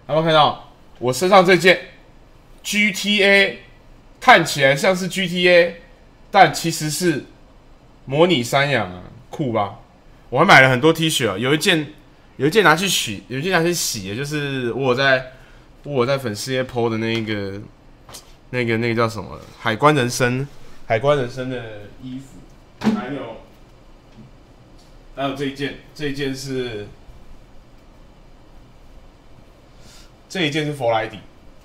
有没有看到我身上这件 GTA？ 看起来像是 GTA， 但其实是模拟山羊啊，酷吧？我还买了很多 T 恤啊，有一件拿去洗，有一件拿去洗的，就是我有在粉丝页 PO 的那个叫什么海关人生的衣服，还有这一件是佛莱迪。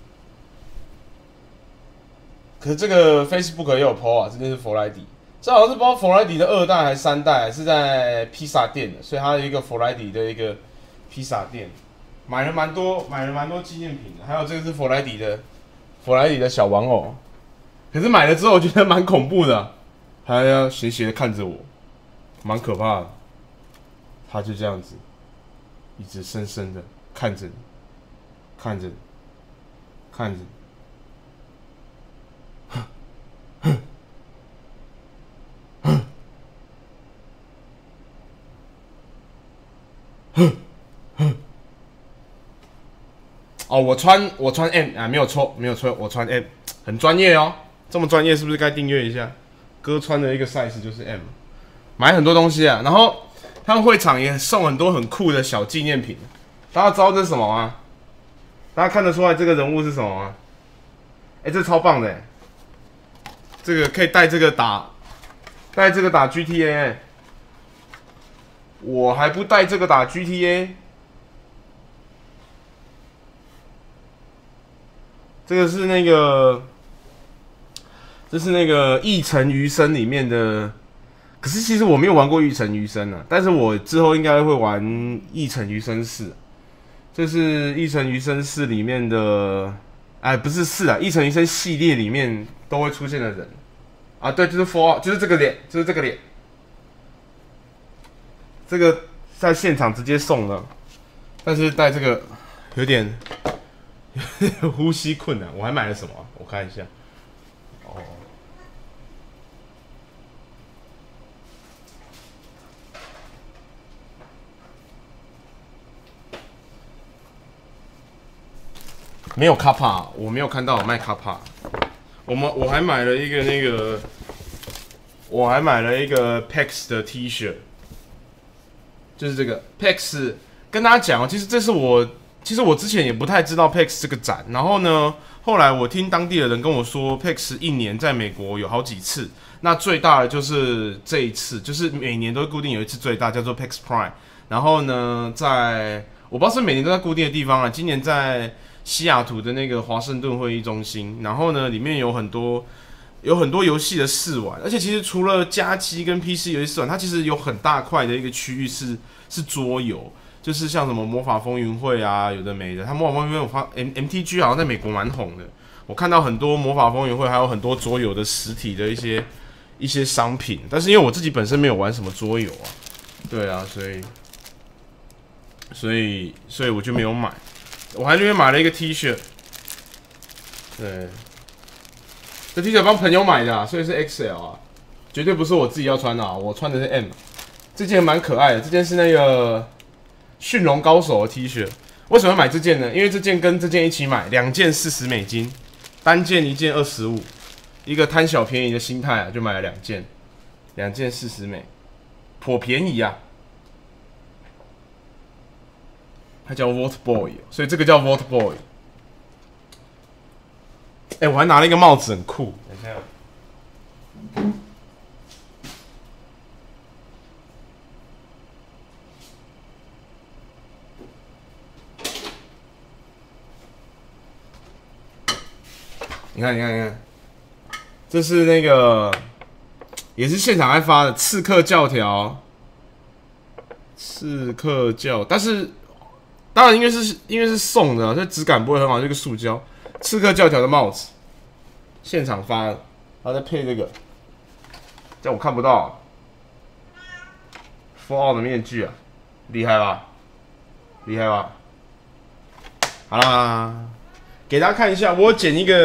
可是这个 Facebook 也有 PO 啊，这件是佛莱迪，这好像是不知道佛莱迪的2代还是3代，是在披萨店的，所以它有一个佛莱迪的一个披萨店，买了蛮多纪念品的，还有这个是佛莱迪的小玩偶，可是买了之后我觉得蛮恐怖的，还要斜斜的看着我，蛮可怕的，他就这样子，一直深深的看着你，看着你。哦，我穿 M 啊，没有错，我穿 M， 很专业哦，这么专业是不是该订阅一下？哥穿的一个 size 就是 M， 买很多东西啊，然后他们会场也送很多很酷的小纪念品，大家知道这是什么吗？大家看得出来这个人物是什么吗？这超棒的，这个可以带这个打 GTA， 我还不带这个打 GTA。这是那个《一城余生》里面的，可是其实我没有玩过《一城余生》啊，但是我之后应该会玩《一城余生4》。这是《一城余生4》里面的，不是4啊，《一城余生》系列里面都会出现的人啊，对，就是 Fallout， 就是这个脸，这个在现场直接送的，但是带这个有点呼吸困难。我还买了什么啊？我看一下。哦，没有卡帕，我没有看到有卖卡帕。我还买了一个我还买了一个 PAX 的 T 恤，就是这个 PAX。跟大家讲哦，其实我之前也不太知道 PAX 这个展，然后呢，后来我听当地的人跟我说 ，PAX 一年在美国有好几次，那最大的就是这一次，就是每年都固定有一次最大，叫做 PAX Prime。然后呢，我不知道是每年都在固定的地方啊，今年在西雅图的那个华盛顿会议中心，然后呢，里面有很多游戏的试玩，而且其实除了家机跟 PC 游戏试玩，它其实有很大块的一个区域是桌游。就是像什么魔法风云会啊，有的没的。它魔法风云会我发 MTG 好像在美国蛮红的，我看到很多魔法风云会，还有很多桌游的实体的一些商品。但是因为我自己本身没有玩什么桌游啊，对啊，所以我就没有买。我还那边买了一个 T 恤，对，这 T 恤帮朋友买的啊，所以是 XL 啊，绝对不是我自己要穿的啊，我穿的是 M。这件蛮可爱的，这件是那个驯龙高手的 T 恤，为什么要买这件呢？因为这件跟这件一起买，2件$40，单件1件25，一个贪小便宜的心态啊，就买了2件$40，颇便宜啊。它叫 Vault Boy， 所以这个叫 Vault Boy。我还拿了一个帽子，很酷。等一下。你看，这是那个也是现场开发的刺客教条，但是当然因为是送的，所以质感不会很好，这个塑胶刺客教条的帽子，现场发的，然后再配这个，这我看不到，Fallout 的面具啊，厉害吧？好啦，给大家看一下，我剪一个。